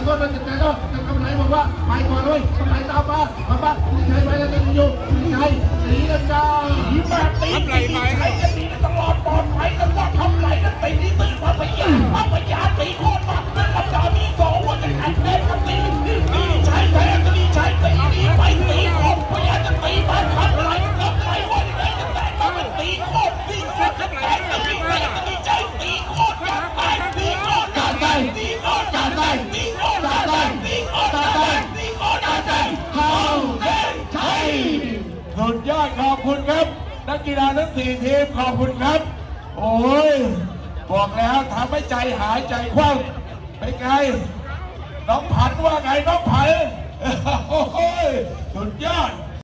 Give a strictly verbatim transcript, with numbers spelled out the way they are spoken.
โทษมันจะแต่ก็จะทำไรบอกว่าไปก่อนเลยทำไรตามมามาบ้านใช้ไปแล้วจะอยู่ใช้สีกันจ้าแบบตีใช้กันดีตลอดปลอดภัยกันว่าทำไรกันตีนี่ตื่นมาพยามาพยาตีโคตรมาเป็นลำดามีสองวันจะขัดแย้งกันตีนี่ใช้แพ้กันนี่ใช้ตีนี่ไปตีโคตรพยาจะตีมาทำไรทำไรวันไหนจะแตกมาเป็นตีโคตรตีโคตรจะแตกกันนี่แตกกันนี่ใช้ตีโคตรกันไปตีโคตรกันไปตีโคตรกันไปตีโคตรกันไปตีโคตรกันไปตีโคตรกันไปเข้าเส้นชัยสุดยอดขอบคุณครับนักกีฬาทั้งสี่ทีมขอบคุณครับโอ้ยบอกแล้วทำให้ใจหายใจคว่ำไปไงน้องผันว่าไงน้องผันโอ้ยสุดยอด